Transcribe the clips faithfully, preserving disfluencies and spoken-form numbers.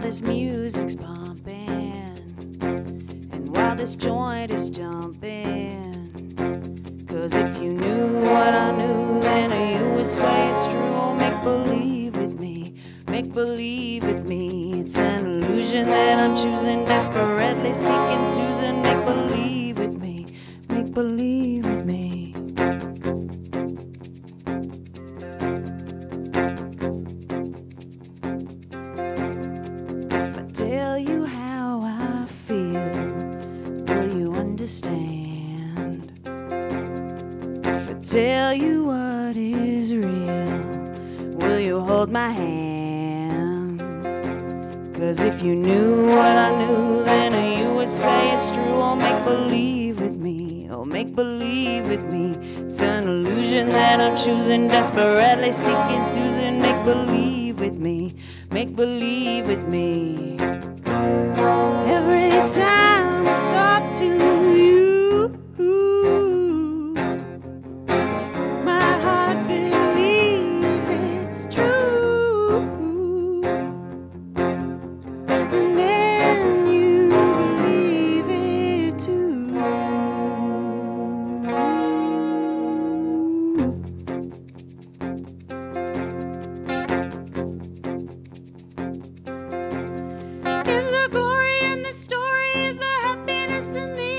this music's pumping, and while this joint is jumping. Cause if you knew what I knew, then you would say it's true. Oh, make believe with me, make believe with me. It's an illusion that I'm choosing, desperately seeking Susan. Make believe with me, make believe with me. If I tell you how I feel, will you understand? If I tell you what is real, will you hold my hand? Cause if you knew what I knew, then you would say it's true. Oh, make believe with me, oh, make believe with me. It's an illusion that I'm choosing, desperately seeking Susan. Make believe with me, make believe with me. Every time I talk to you, my heart believes it's true. And then you believe it too. Is the glory in the story? Is the happiness in the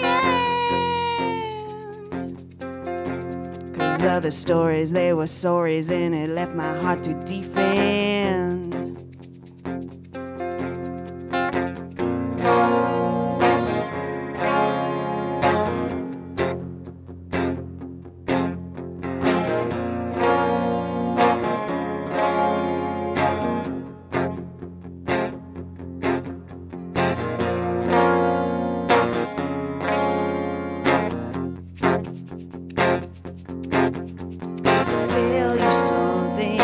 end? Cause other stories, they were stories, and it left my heart to defend. Tell you something.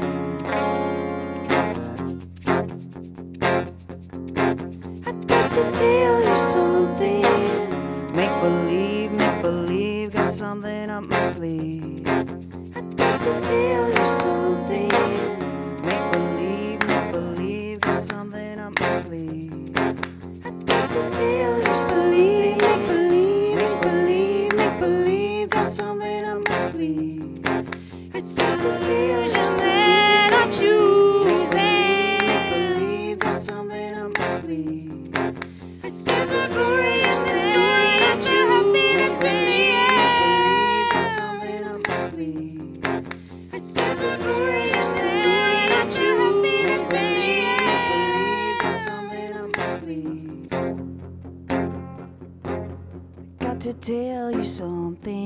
I got to tell you something. Make believe, make believe, got something up my sleeve. I got to tell you something. Make believe, make believe, got something up my sleeve. I got to tell you something. Make believe, make believe, make believe, got something up my sleeve. It's hard to tell you said I'm choosing. Make believe there's something up my sleeve. It's hard to tell you said I'm choosing. There's something up my sleeve. It's hard to tell you said I'm choosing. Make believe there's something up my sleeve. Got to tell you something.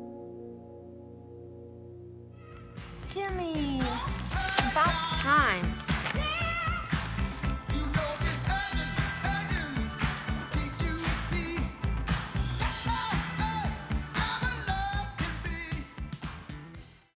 Jimmy, it's about time.